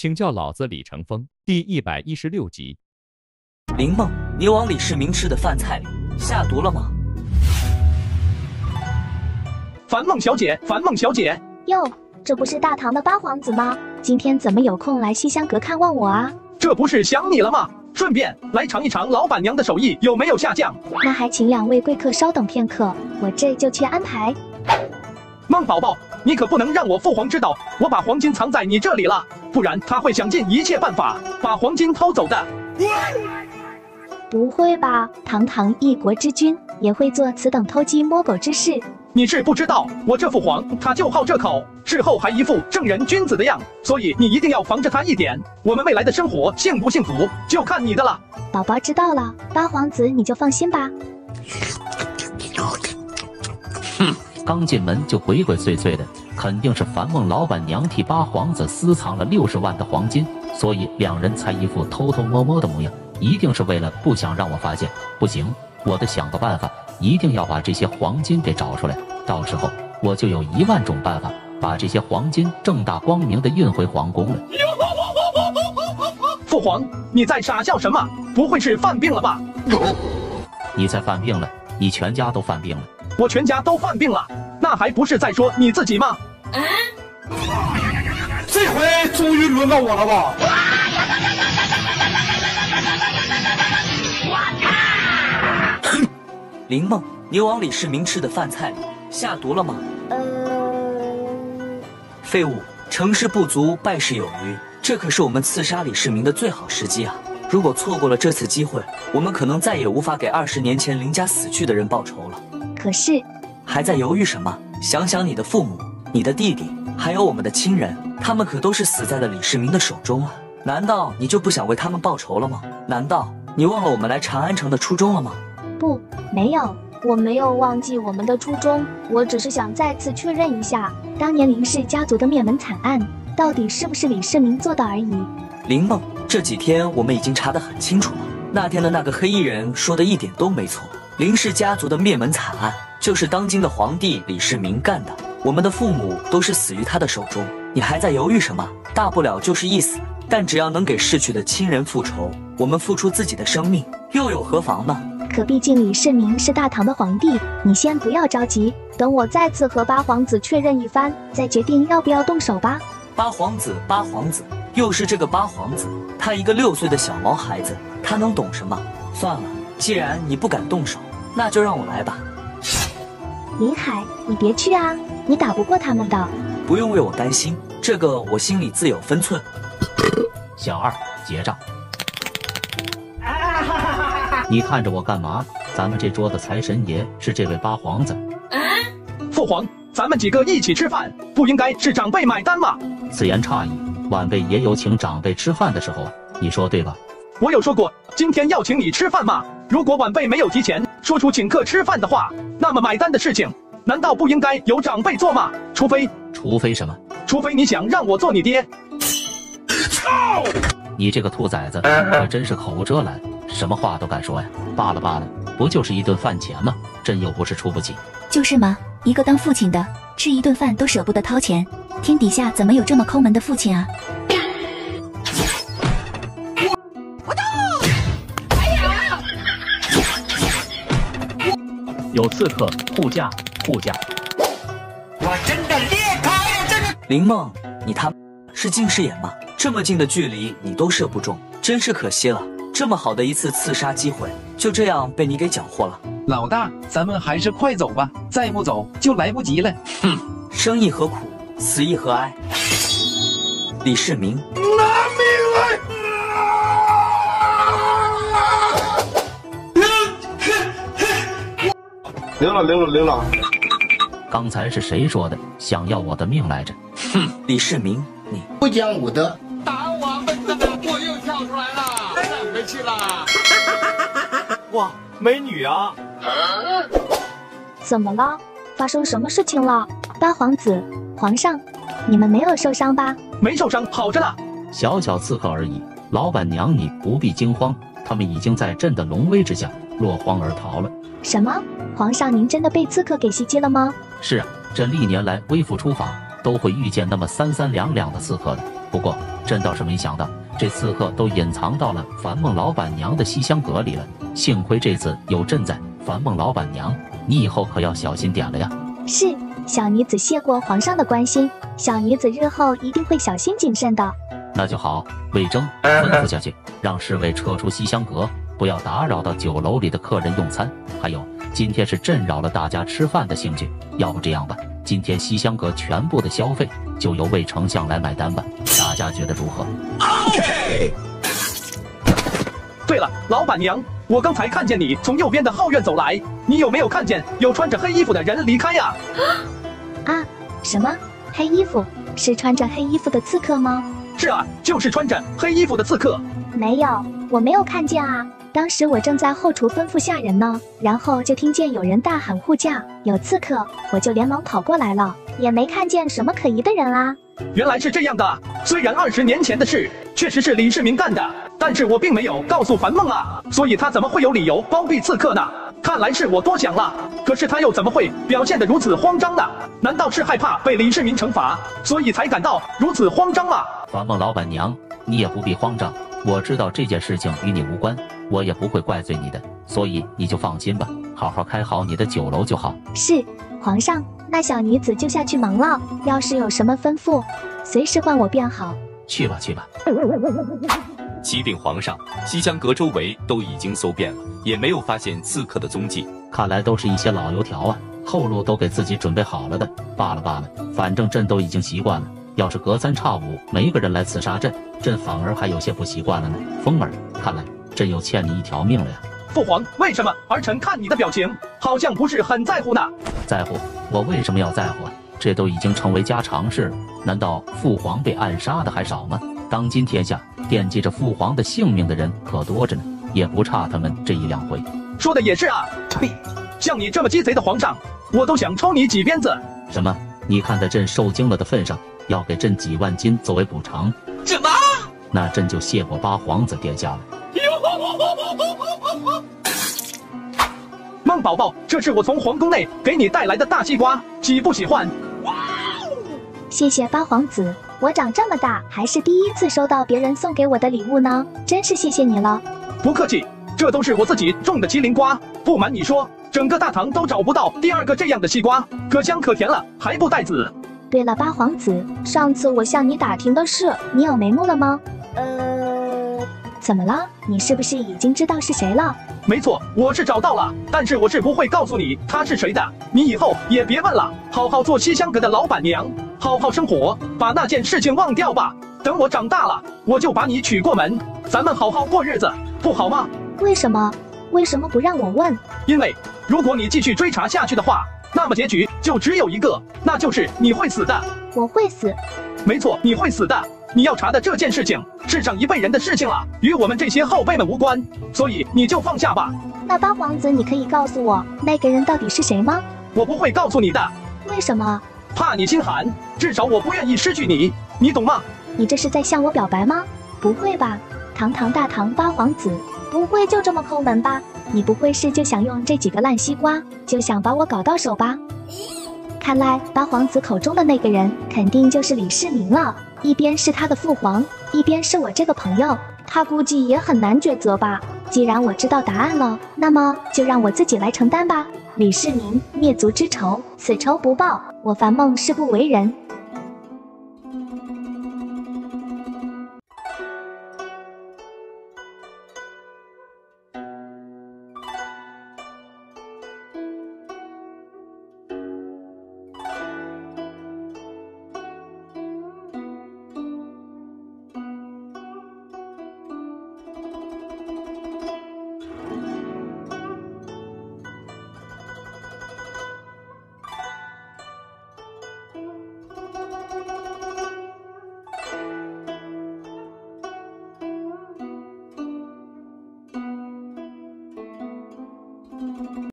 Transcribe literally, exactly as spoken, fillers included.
请叫老子李成风第一百一十六集。 林梦，你往李世民吃的饭菜里下毒了吗？ 樊梦小姐，樊梦小姐， 哟，这不是大唐的八皇子吗？今天怎么有空来西厢阁看望我啊？ 这不是想你了吗？顺便来尝一尝老板娘的手艺有没有下降？ 那还请两位贵客稍等片刻，我这就去安排。 梦宝宝，你可不能让我父皇知道我把黄金藏在你这里了，不然他会想尽一切办法把黄金偷走的。 不会吧，堂堂一国之君也会做此等偷鸡摸狗之事？ 你是不知道，我这父皇他就好这口，事后还一副正人君子的样，所以你一定要防着他一点。我们未来的生活幸不幸福，就看你的了。 宝宝知道了，八皇子你就放心吧。 哼，刚进门就鬼鬼祟祟的，肯定是樊梦老板娘替八皇子私藏了六十万的黄金，所以两人才一副偷偷摸摸的模样，一定是为了不想让我发现。不行，我得想个办法，一定要把这些黄金给找出来，到时候我就有一万种办法把这些黄金正大光明的运回皇宫了。 父皇，你在傻笑什么？不会是犯病了吧？ 你才犯病了，你全家都犯病了。 我全家都犯病了，那还不是在说你自己吗？ 啊、这回终于轮到我了吧？ 林梦，你往李世民吃的饭菜里下毒了吗？ 呃， 废物，成事不足败事有余，这可是我们刺杀李世民的最好时机啊！如果错过了这次机会，我们可能再也无法给二十年前林家死去的人报仇了。 可是， 还在犹豫什么？想想你的父母、你的弟弟，还有我们的亲人，他们可都是死在了李世民的手中啊！难道你就不想为他们报仇了吗？难道你忘了我们来长安城的初衷了吗？ 不，没有，我没有忘记我们的初衷，我只是想再次确认一下，当年林氏家族的灭门惨案，到底是不是李世民做的而已。 林梦，这几天我们已经查得很清楚了，那天的那个黑衣人说的一点都没错，林氏家族的灭门惨案就是当今的皇帝李世民干的，我们的父母都是死于他的手中，你还在犹豫什么？大不了就是一死，但只要能给逝去的亲人复仇，我们付出自己的生命又有何妨呢？ 可毕竟李世民是大唐的皇帝，你先不要着急，等我再次和八皇子确认一番，再决定要不要动手吧。 八皇子，八皇子，又是这个八皇子，他一个六岁的小毛孩子，他能懂什么？算了，既然你不敢动手，那就让我来吧。 林海，你别去啊，你打不过他们的。 不用为我担心，这个我心里自有分寸。 小二，结账。你看着我干嘛？咱们这桌的财神爷是这位八皇子。 父皇，咱们几个一起吃饭，不应该是长辈买单吗？ 此言差矣，晚辈也有请长辈吃饭的时候啊，你说对吧？ 我有说过今天要请你吃饭吗？如果晚辈没有提前说出请客吃饭的话，那么买单的事情难道不应该由长辈做吗？除非除非什么？ 除非你想让我做你爹。 操！ 你这个兔崽子可真是口无遮拦，什么话都敢说呀！罢了罢了，不就是一顿饭钱吗？朕又不是出不起。 就是嘛，一个当父亲的吃一顿饭都舍不得掏钱，天底下怎么有这么抠门的父亲啊？ 有刺客护驾护驾！ 我真的厉害呀！这个林梦，你他妈是近视眼吗？这么近的距离你都射不中，真是可惜了。这么好的一次刺杀机会，就这样被你给缴获了。 老大，咱们还是快走吧，再不走就来不及了。 哼，生亦何苦，死亦何哀。李世民， 拿命来！ 灵了，灵了，灵了！ 刚才是谁说的想要我的命来着？ 哼，李世民，你不讲武德， 打我们的我又跳出来了，上回去了。 哇，美女啊！ 怎么了？发生什么事情了？八皇子，皇上，你们没有受伤吧？ 没受伤，好着呢。 小小刺客而已，老板娘你不必惊慌，他们已经在朕的龙威之下落荒而逃了。 什么？皇上您真的被刺客给袭击了吗？ 是啊，这历年来微服出访都会遇见那么三三两两的刺客的， 不过朕倒是没想到，这刺客都隐藏到了樊梦老板娘的西厢阁里了。幸亏这次有朕在，樊梦老板娘，你以后可要小心点了呀。 是，小女子谢过皇上的关心，小女子日后一定会小心谨慎的。 那就好，魏征，吩咐下去，让侍卫撤出西厢阁，不要打扰到酒楼里的客人用餐。还有，今天是朕扰了大家吃饭的兴趣，要不这样吧，今天西厢阁全部的消费就由魏丞相来买单吧，大家觉得如何 ？OK。对了，老板娘，我刚才看见你从右边的后院走来，你有没有看见有穿着黑衣服的人离开呀？ 啊，什么黑衣服？是穿着黑衣服的刺客吗？ 是啊，就是穿着黑衣服的刺客。 没有，我没有看见啊。当时我正在后厨吩咐下人呢，然后就听见有人大喊护驾，有刺客，我就连忙跑过来了，也没看见什么可疑的人啊。 原来是这样的，虽然二十年前的事确实是李世民干的，但是我并没有告诉樊梦啊，所以他怎么会有理由包庇刺客呢？看来是我多想了，可是他又怎么会表现得如此慌张呢？难道是害怕被李世民惩罚，所以才感到如此慌张吗？ 樊梦老板娘，你也不必慌张，我知道这件事情与你无关，我也不会怪罪你的，所以你就放心吧，好好开好你的酒楼就好。 是，皇上，那小女子就下去忙了，要是有什么吩咐，随时唤我便好。 去吧去吧。 启禀皇上，西厢阁周围都已经搜遍了，也没有发现刺客的踪迹。 看来都是一些老油条啊，后路都给自己准备好了的。罢了罢了，反正朕都已经习惯了。要是隔三差五没个人来刺杀朕，朕反而还有些不习惯了呢。风儿，看来朕又欠你一条命了呀。 父皇，为什么？儿臣看你的表情，好像不是很在乎呢。 在乎？我为什么要在乎啊？这都已经成为家常事了。难道父皇被暗杀的还少吗？当今天下，惦记着父皇的性命的人可多着呢，也不差他们这一两回。 说的也是啊，呸！像你这么鸡贼的皇上，我都想抽你几鞭子。 什么？你看在朕受惊了的份上，要给朕几万金作为补偿？ 什么？ 那朕就谢过八皇子殿下了。 孟宝宝，这是我从皇宫内给你带来的大西瓜，喜不喜欢？ 谢谢八皇子，我长这么大还是第一次收到别人送给我的礼物呢，真是谢谢你了。 不客气，这都是我自己种的麒麟瓜，不瞒你说，整个大唐都找不到第二个这样的西瓜，可香可甜了，还不带籽。 对了，八皇子，上次我向你打听的事，你有眉目了吗？呃，怎么了？你是不是已经知道是谁了？ 没错，我是找到了，但是我是不会告诉你他是谁的，你以后也别问了，好好做西厢阁的老板娘，好好生活，把那件事情忘掉吧。等我长大了，我就把你娶过门，咱们好好过日子，不好吗？ 为什么？为什么不让我问？ 因为如果你继续追查下去的话，那么结局就只有一个，那就是你会死的。 我会死？ 没错，你会死的。你要查的这件事情是上一辈人的事情了，与我们这些后辈们无关，所以你就放下吧。 那八皇子，你可以告诉我那个人到底是谁吗？ 我不会告诉你的。 为什么？ 怕你心寒，至少我不愿意失去你，你懂吗？ 你这是在向我表白吗？不会吧，堂堂大唐八皇子，不会就这么抠门吧？你不会是就想用这几个烂西瓜，就想把我搞到手吧？看来八皇子口中的那个人肯定就是李世民了，一边是他的父皇，一边是我这个朋友，他估计也很难抉择吧。既然我知道答案了，那么就让我自己来承担吧。李世民灭族之仇，此仇不报，我樊梦誓不为人。